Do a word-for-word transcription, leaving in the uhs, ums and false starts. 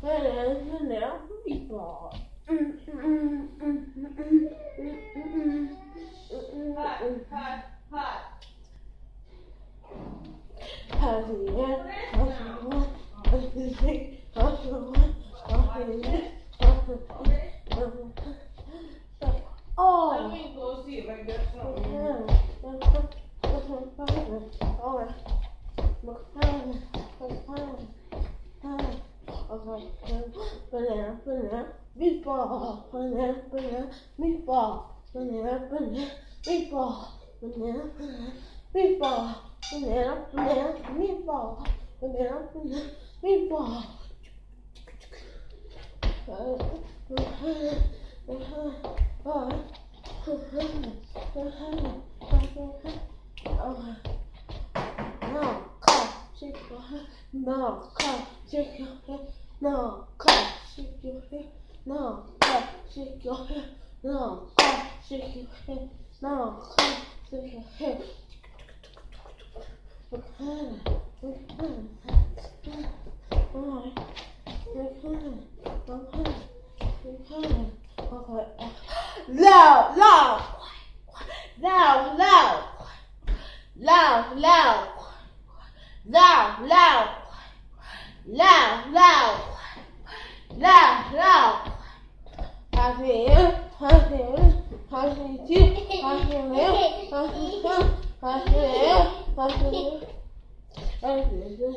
banana, meatball. Hot, hot, hot. Oh, Let me go see if I got something. Banana, banana, meatball, banana, banana, meatball, banana, banana, meatball, banana, banana, meatball, banana, banana, meatball, banana, banana, meatball. No, come, shake your head. No, come, shake your head. No, come, shake your head. No, come, shake your head. No, come, shake your head. No, come, shake your head. Loud, loud, loud, loud, loud, loud, loud, loud, loud, loud, loud, loud. I feel, I feel, I feel you, I feel you, I feel, I feel, I feel, I feel.